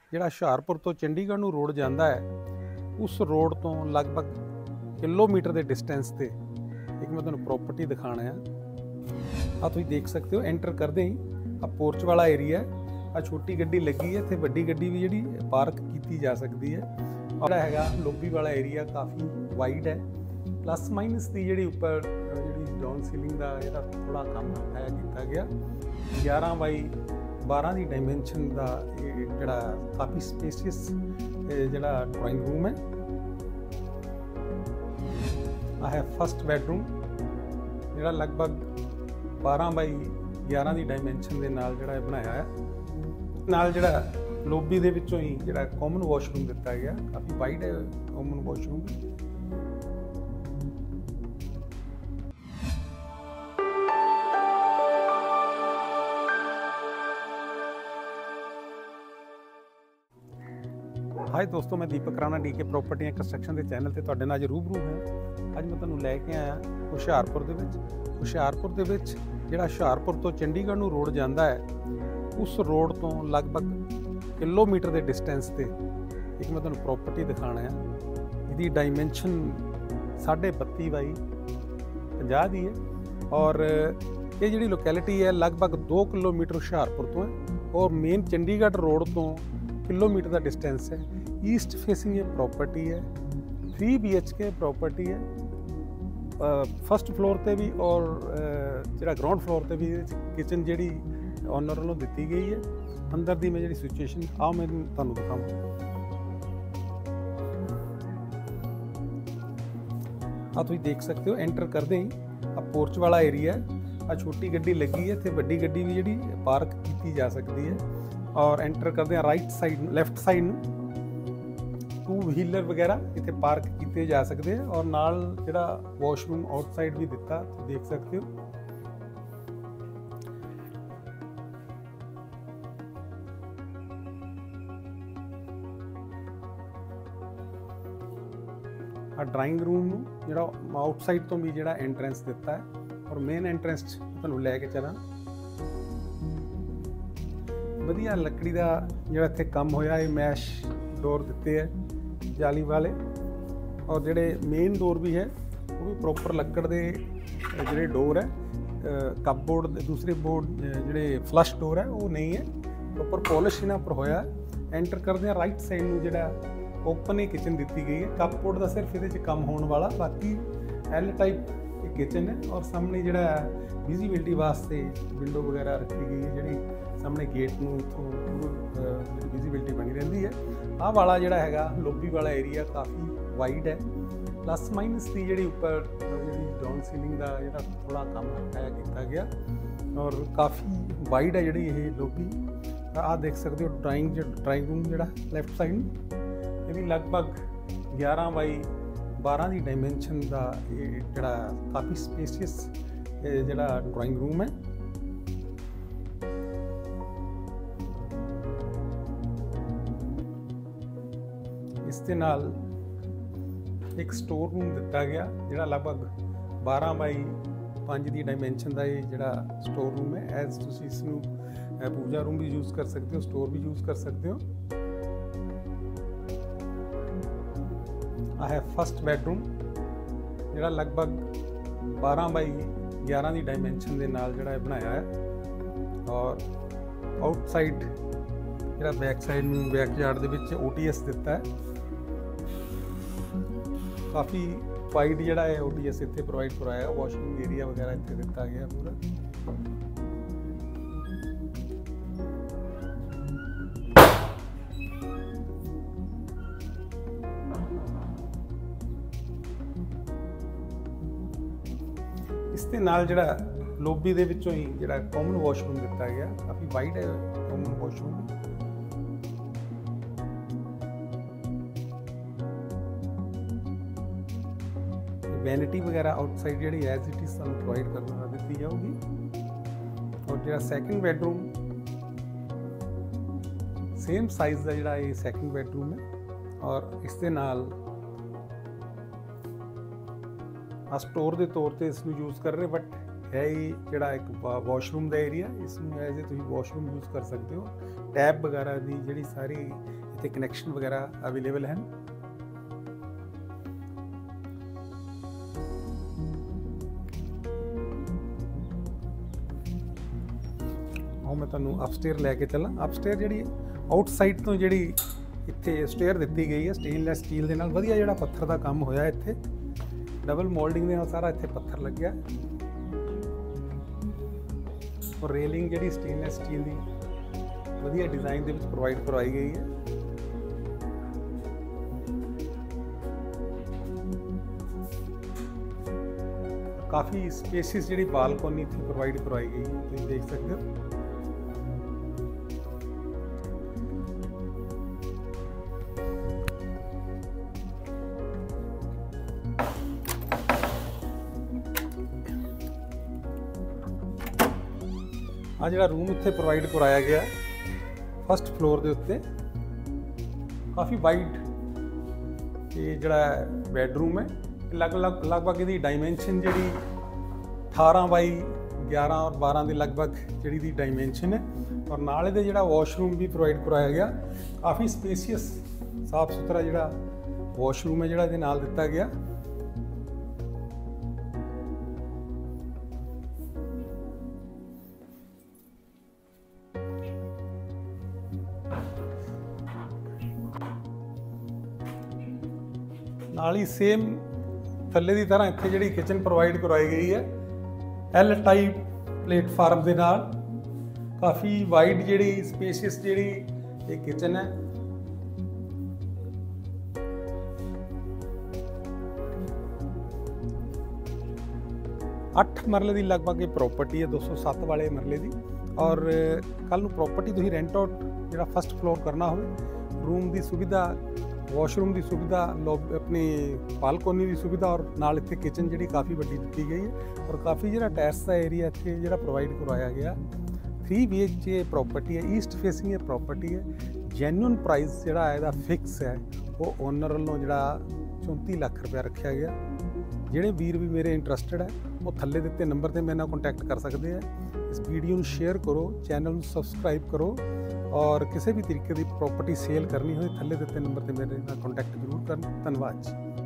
ਜਿਹੜਾ ਹੁਸ਼ਿਆਰਪੁਰ ਤੋਂ ਚੰਡੀਗੜ੍ਹ ਨੂੰ ਰੋਡ ਜਾਂਦਾ ਹੈ, ਉਸ ਰੋਡ ਤੋਂ ਲਗਭਗ ਕਿਲੋਮੀਟਰ ਦੇ ਡਿਸਟੈਂਸ ਤੇ ਇੱਕ ਮੈਂ ਤੁਹਾਨੂੰ ਪ੍ਰੋਪਰਟੀ ਦਿਖਾਣਾ ਆ। ਆ ਤੁਸੀਂ ਦੇਖ ਸਕਦੇ ਹੋ, ਐਂਟਰ ਕਰਦੇ ਹੀ ਆ ਪੋਰਚ ਵਾਲਾ ਏਰੀਆ, ਆ ਛੋਟੀ ਗੱਡੀ ਲੱਗੀ ਹੈ, ਇੱਥੇ ਵੱਡੀ ਗੱਡੀ ਵੀ ਜਿਹੜੀ ਪਾਰਕ ਕੀਤੀ ਜਾ ਸਕਦੀ ਹੈ। ਜਿਹੜਾ ਹੈਗਾ ਲੋਬੀ ਵਾਲਾ ਏਰੀਆ ਕਾਫੀ ਵਾਈਡ ਹੈ, ਪਲੱਸ ਮਾਈਨਸ ਦੀ ਜਿਹੜੀ ਉੱਪਰ ਜਿਹੜੀ ਡਾਊਨ ਸੀਲਿੰਗ ਦਾ ਜਿਹੜਾ ਥੋੜਾ ਕੰਮ ਹੈ ਕੀਤਾ ਗਿਆ। 11 ਬਾਈ 12 ਦੀ ਡਾਇਮੈਂਸ਼ਨ ਦਾ ਇਹ ਜਿਹੜਾ ਕਾਫੀ ਸਪੇਸੀਅਸ ਜਿਹੜਾ ਡਰਾਇੰਗ ਰੂਮ ਹੈ। ਆ ਹੈ ਫਸਟ ਬੈਡਰੂਮ, ਜਿਹੜਾ ਲਗਭਗ 12 ਬਾਈ 11 ਦੀ ਡਾਇਮੈਂਸ਼ਨ ਦੇ ਨਾਲ ਜਿਹੜਾ ਇਹ ਬਣਾਇਆ ਹੈ। ਨਾਲ ਜਿਹੜਾ ਲੋਬੀ ਦੇ ਵਿੱਚੋਂ ਹੀ ਜਿਹੜਾ ਕਾਮਨ ਵਾਸ਼ਰੂਮ ਦਿੱਤਾ ਗਿਆ, ਕਾਫੀ ਵਾਈਡ ਹੈ ਕਾਮਨ ਵਾਸ਼ਰੂਮ। हाय दोस्तों, मैं दीपक राणा डीके प्रॉपर्टियां कंस्ट्रक्शन के चैनल ਤੇ ਤੁਹਾਡੇ ਨਾਲ ਅੱਜ ਰੂਬਰੂ ਹਾਂ। ਅੱਜ ਮੈਂ ਤੁਹਾਨੂੰ ਲੈ ਕੇ ਆਇਆ ਹੁਸ਼ਿਆਰਪੁਰ ਦੇ ਵਿੱਚ। ਹੁਸ਼ਿਆਰਪੁਰ ਦੇ ਵਿੱਚ ਜਿਹੜਾ ਹੁਸ਼ਿਆਰਪੁਰ ਤੋਂ ਚੰਡੀਗੜ੍ਹ ਨੂੰ ਰੋਡ ਜਾਂਦਾ ਹੈ, ਉਸ ਰੋਡ ਤੋਂ ਲਗਭਗ ਕਿਲੋਮੀਟਰ ਦੇ ਡਿਸਟੈਂਸ ਤੇ ਇੱਕ ਮੈਂ ਤੁਹਾਨੂੰ ਪ੍ਰੋਪਰਟੀ ਦਿਖਾਣਾ ਆ। ਇਹਦੀ ਡਾਇਮੈਂਸ਼ਨ 32.5 ਬਾਈ 50 ਦੀ ਹੈ ਔਰ ਇਹ ਜਿਹੜੀ ਲੋਕੈਲਿਟੀ ਹੈ ਲਗਭਗ 2 ਕਿਲੋਮੀਟਰ ਹੁਸ਼ਿਆਰਪੁਰ ਤੋਂ ਹੈ ਔਰ ਮੇਨ ਚੰਡੀਗੜ੍ਹ ਰੋਡ ਤੋਂ किलोमीटर का डिस्टेंस है। ईस्ट फेसिंग ये प्रॉपर्टी है, 3 BHK प्रॉपर्टी है। फस्ट फ्लोर ते भी और जो ग्राउंड फ्लोर ते भी किचन जी ओनर वालों दी गई है। अंदर दी मैं जी सिचुएशन आओ मैं तुहानूं दिखावां। आ तुसीं देख सकते हो, एंटर करदे ही आ पोर्च वाला एरिया है। आ छोटी गड्डी लगी है, इत्थे वड्डी गड्डी भी जी पार्क की जा सकती है। और एंटर करते हैं right side left side 2 wheeler वगैरह इतने पार्क किए जा सकते हैं और नाल जिहड़ा वॉशरूम आउटसाइड भी दिता देख सकते हो। ड्राइंग रूम जिहड़ा आउटसाइड तो भी जिहड़ा एंट्रेंस दिता है और मेन एंट्रेंस तुहानूं लैके चलां। ਵਧੀਆ ਲੱਕੜੀ ਦਾ ਜਿਹੜਾ ਇੱਥੇ ਕੰਮ ਹੋਇਆ, ਇਹ ਮੈਸ਼ ਡੋਰ ਦਿੱਤੇ ਹੈ ਜਾਲੀ ਵਾਲੇ ਔਰ ਜਿਹੜੇ ਮੇਨ ਡੋਰ ਵੀ ਹੈ ਉਹ ਵੀ ਪ੍ਰੋਪਰ ਲੱਕੜ ਦੇ ਜਿਹੜੇ ਡੋਰ ਹੈ। ਕੱਪਬੋਰਡ ਦੇ ਦੂਸਰੇ ਬੋਰਡ ਜਿਹੜੇ ਫਲਸ਼ ਡੋਰ ਹੈ ਉਹ ਨਹੀਂ ਹੈ, ਪ੍ਰੋਪਰ ਪੋਲਿਸ਼ ਇਹਨਾਂ ਪਰ ਹੋਇਆ। ਐਂਟਰ ਕਰਦੇ ਹਾਂ ਰਾਈਟ ਸਾਈਡ ਨੂੰ ਜਿਹੜਾ ਓਪਨ ਹੀ ਕਿਚਨ ਦਿੱਤੀ ਗਈ ਹੈ। ਕੱਪਬੋਰਡ ਦਾ ਸਿਰਫ ਇਹਦੇ 'ਚ ਕੰਮ ਹੋਣ ਵਾਲਾ, ਬਾਕੀ ਐਲ ਟਾਈਪ ਇਹ ਕਿਚਨ ਹੈ ਔਰ ਸਾਹਮਣੇ ਜਿਹੜਾ ਵਿਜ਼ੀਬਿਲਟੀ ਵਾਸਤੇ ਵਿੰਡੋ ਵਗੈਰਾ ਰੱਖੀ ਗਈ ਹੈ, ਜਿਹੜੀ ਸਾਹਮਣੇ ਗੇਟ ਨੂੰ ਇੱਥੋਂ ਜਿਹੜੀ ਵਿਜ਼ੀਬਿਲਟੀ ਬਣੀ ਰਹਿੰਦੀ ਹੈ। ਆਹ ਵਾਲਾ ਜਿਹੜਾ ਹੈਗਾ ਲੋਬੀ ਵਾਲਾ ਏਰੀਆ ਕਾਫੀ ਵਾਈਡ ਹੈ, ਪਲੱਸ ਮਾਈਨਸ ਦੀ ਜਿਹੜੀ ਉੱਪਰ ਜਿਹੜੀ ਡਾਊਨ ਸੀਲਿੰਗ ਦਾ ਜਿਹੜਾ ਥੋੜਾ ਕੰਮ ਹੈ ਕੀਤਾ ਗਿਆ ਔਰ ਕਾਫੀ ਵਾਈਡ ਹੈ ਜਿਹੜੀ ਇਹ ਲੋਬੀ। ਆਹ ਦੇਖ ਸਕਦੇ ਹੋ ਡਰਾਇੰਗ ਰੂਮ ਜਿਹੜਾ ਲੈਫਟ ਸਾਈਡ ਨੂੰ, ਇਹ ਵੀ ਲਗਭਗ 11 ਬਾਈ 12 ਦੀ ਡਾਇਮੈਂਸ਼ਨ ਦਾ ਇਹ ਜਿਹੜਾ ਕਾਫੀ ਸਪੇਸੀਅਸ ਜਿਹੜਾ ਡਰਾਇੰਗ ਰੂਮ ਹੈ। ਇਸ ਦੇ ਨਾਲ ਇੱਕ ਸਟੋਰ ਰੂਮ ਦਿੱਤਾ ਗਿਆ ਜਿਹੜਾ ਲਗਭਗ 12 ਬਾਈ 5 ਦੀ ਡਾਇਮੈਂਸ਼ਨ ਦਾ ਇਹ ਜਿਹੜਾ ਸਟੋਰ ਰੂਮ ਹੈ। ਐਜ਼ ਤੁਸੀਂ ਇਸ ਨੂੰ ਪੂਜਾ ਰੂਮ ਵੀ ਯੂਜ਼ ਕਰ ਸਕਦੇ ਹੋ, ਸਟੋਰ ਵੀ ਯੂਜ਼ ਕਰ ਸਕਦੇ ਹੋ। ਆ ਹੈ ਫਸਟ ਬੈਡਰੂਮ, ਜਿਹੜਾ ਲਗਭਗ 12 ਬਾਈ 11 ਦੀ ਡਾਇਮੈਂਸ਼ਨ ਦੇ ਨਾਲ ਜਿਹੜਾ ਇਹ ਬਣਾਇਆ ਹੈ ਔਰ ਆਊਟਸਾਈਡ ਜਿਹੜਾ ਬੈਕ ਸਾਈਡ ਨੂੰ ਬੈਕਯਾਰਡ ਦੇ ਵਿੱਚ OTS ਦਿੱਤਾ ਹੈ। ਕਾਫੀ ਵਾਈਡ ਜਿਹੜਾ ਹੈ OTS ਇੱਥੇ ਪ੍ਰੋਵਾਈਡ ਕਰਾਇਆ, ਵਾਸ਼ਿੰਗ ਏਰੀਆ ਵਗੈਰਾ ਇੱਥੇ ਦਿੱਤਾ ਗਿਆ ਪੂਰਾ। ਇਸ ਦੇ ਨਾਲ ਜਿਹੜਾ ਲੋਬੀ ਦੇ ਵਿੱਚੋਂ ਹੀ ਜਿਹੜਾ ਕਾਮਨ ਵਾਸ਼ਰੂਮ ਦਿੱਤਾ ਗਿਆ, ਕਾਫੀ ਵਾਈਡ ਹੈ ਕਾਮਨ ਵਾਸ਼ਰੂਮ। वैनिटी वगैरह आउटसाइड जी एज इट इज़ सानू प्रोवाइड करना दी जाऊगी। और जो सैकेंड बैडरूम सेम साइज़ का जोड़ा ये सैकेंड बैडरूम है और इस दे नाल स्टोर के तौर पर इसमें यूज़ कर रहे, बट ਹੈ ਹੀ ਜਿਹੜਾ ਇੱਕ ਵਾਸ਼ਰੂਮ ਦਾ ਏਰੀਆ, ਇਸ ਨੂੰ ਐਜ਼ ਏ ਤੁਸੀਂ ਵਾਸ਼ਰੂਮ ਯੂਜ਼ ਕਰ ਸਕਦੇ ਹੋ। ਟੈਪ ਵਗੈਰਾ ਦੀ ਜਿਹੜੀ ਸਾਰੀ ਇੱਥੇ ਕਨੈਕਸ਼ਨ ਵਗੈਰਾ ਅਵੇਲੇਬਲ ਹਨ। ਉਹ ਮੈਂ ਤੁਹਾਨੂੰ ਅਪਸਟੇਅਰ ਲੈ ਕੇ ਚੱਲਾਂ। ਅਪਸਟੇਅਰ ਜਿਹੜੀ ਆਊਟਸਾਈਡ ਤੋਂ ਜਿਹੜੀ ਇੱਥੇ ਸਟੇਅਰ ਦਿੱਤੀ ਗਈ ਹੈ ਸਟੇਨਲੈਸ ਸਟੀਲ ਦੇ ਨਾਲ, ਵਧੀਆ ਜਿਹੜਾ ਪੱਥਰ ਦਾ ਕੰਮ ਹੋਇਆ ਇੱਥੇ, ਡਬਲ ਮੋਲਡਿੰਗ ਦੇ ਨਾਲ ਸਾਰਾ ਇੱਥੇ ਪੱਥਰ ਲੱਗਿਆ, ਔਰ ਰੇਲਿੰਗ ਜਿਹੜੀ ਸਟੇਨਲੈਸ ਸਟੀਲ ਦੀ ਵਧੀਆ ਡਿਜ਼ਾਈਨ ਦੇ ਵਿੱਚ ਪ੍ਰੋਵਾਈਡ ਕਰਵਾਈ ਗਈ ਹੈ। ਕਾਫੀ ਸਪੇਸਿਸ ਜਿਹੜੀ ਬਾਲਕੋਨੀ ਇੱਥੇ ਪ੍ਰੋਵਾਈਡ ਕਰਵਾਈ ਗਈ ਹੈ, ਤੁਸੀਂ ਦੇਖ ਸਕਦੇ ਹੋ। ਆ ਜਿਹੜਾ ਰੂਮ ਇੱਥੇ ਪ੍ਰੋਵਾਈਡ ਕਰਾਇਆ ਗਿਆ ਫਸਟ ਫਲੋਰ ਦੇ ਉੱਤੇ, ਕਾਫੀ ਵਾਈਡ ਇਹ ਜਿਹੜਾ ਬੈਡਰੂਮ ਹੈ, ਲਗਭਗ ਇਹਦੀ ਡਾਈਮੈਂਸ਼ਨ ਜਿਹੜੀ 18 ਬਾਈ 11 ਔਰ 12 ਦੇ ਲਗਭਗ ਜਿਹੜੀ ਦੀ ਡਾਈਮੈਂਸ਼ਨ ਹੈ। ਔਰ ਨਾਲ ਇਹਦੇ ਜਿਹੜਾ ਵਾਸ਼ਰੂਮ ਵੀ ਪ੍ਰੋਵਾਈਡ ਕਰਾਇਆ ਗਿਆ, ਕਾਫੀ ਸਪੇਸੀਅਸ ਸਾਫ ਸੁਥਰਾ ਜਿਹੜਾ ਵਾਸ਼ਰੂਮ ਹੈ ਜਿਹੜਾ ਇਹਦੇ ਨਾਲ ਦਿੱਤਾ ਗਿਆ। ਨਾਲ ਹੀ ਸੇਮ ਥੱਲੇ ਦੀ ਤਰ੍ਹਾਂ ਇੱਥੇ ਜਿਹੜੀ ਕਿਚਨ ਪ੍ਰੋਵਾਈਡ ਕਰਵਾਈ ਗਈ ਹੈ ਐਲ ਟਾਈਪ ਪਲੇਟਫਾਰਮ ਦੇ ਨਾਲ, ਕਾਫੀ ਵਾਈਡ ਜਿਹੜੀ ਸਪੇਸੀਅਸ ਜਿਹੜੀ ਇਹ ਕਿਚਨ ਹੈ। ਅੱਠ ਮਰਲੇ ਦੀ ਲਗਭਗ ਇਹ ਪ੍ਰੋਪਰਟੀ ਹੈ, 207 ਵਾਲੇ ਮਰਲੇ ਦੀ। ਔਰ ਕੱਲ ਨੂੰ ਪ੍ਰੋਪਰਟੀ ਤੁਸੀਂ ਰੈਂਟ ਆਊਟ ਜਿਹੜਾ ਫਸਟ ਫਲੋਰ ਕਰਨਾ ਹੋਵੇ, ਰੂਮ ਦੀ ਸੁਵਿਧਾ, ਵਾਸ਼ਰੂਮ ਦੀ ਸੁਵਿਧਾ, ਆਪਣੀ ਬਾਲਕੋਨੀ ਦੀ ਸੁਵਿਧਾ, ਔਰ ਨਾਲ ਇੱਥੇ ਕਿਚਨ ਜਿਹੜੀ ਕਾਫੀ ਵੱਡੀ ਦਿੱਤੀ ਗਈ ਹੈ, ਔਰ ਕਾਫੀ ਜਿਹੜਾ ਟੈਰੇਸ ਦਾ ਏਰੀਆ ਇੱਥੇ ਜਿਹੜਾ ਪ੍ਰੋਵਾਈਡ ਕਰਵਾਇਆ ਗਿਆ। 3 BHK ਪ੍ਰੋਪਰਟੀ ਹੈ, ਈਸਟ ਫੇਸਿੰਗ ਇਹ ਪ੍ਰੋਪਰਟੀ ਹੈ। ਜੈਨੂਅਨ ਪ੍ਰਾਈਸ ਜਿਹੜਾ ਇਹਦਾ ਫਿਕਸ ਹੈ ਉਹ ਓਨਰ ਵੱਲੋਂ ਜਿਹੜਾ 34 ਲੱਖ ਰੁਪਇਆ ਰੱਖਿਆ ਗਿਆ। ਜਿਹੜੇ ਵੀਰ ਵੀ ਮੇਰੇ ਇੰਟਰਸਟਡ ਹੈ ਉਹ ਥੱਲੇ ਦਿੱਤੇ ਨੰਬਰ 'ਤੇ ਮੇਰੇ ਨਾਲ ਕੰਟੈਕਟ ਕਰ ਸਕਦੇ ਆ। ਇਸ ਵੀਡੀਓ ਨੂੰ ਸ਼ੇਅਰ ਕਰੋ, ਚੈਨਲ ਨੂੰ ਸਬਸਕ੍ਰਾਈਬ ਕਰੋ, ਔਰ ਕਿਸੇ ਵੀ ਤਰੀਕੇ ਦੀ ਪ੍ਰੋਪਰਟੀ ਸੇਲ ਕਰਨੀ ਹੋਏ ਥੱਲੇ ਦਿੱਤੇ ਨੰਬਰ 'ਤੇ ਮੇਰੇ ਨਾਲ ਕੰਟੈਕਟ ਜ਼ਰੂਰ ਕਰਨ। ਧੰਨਵਾਦ ਜੀ।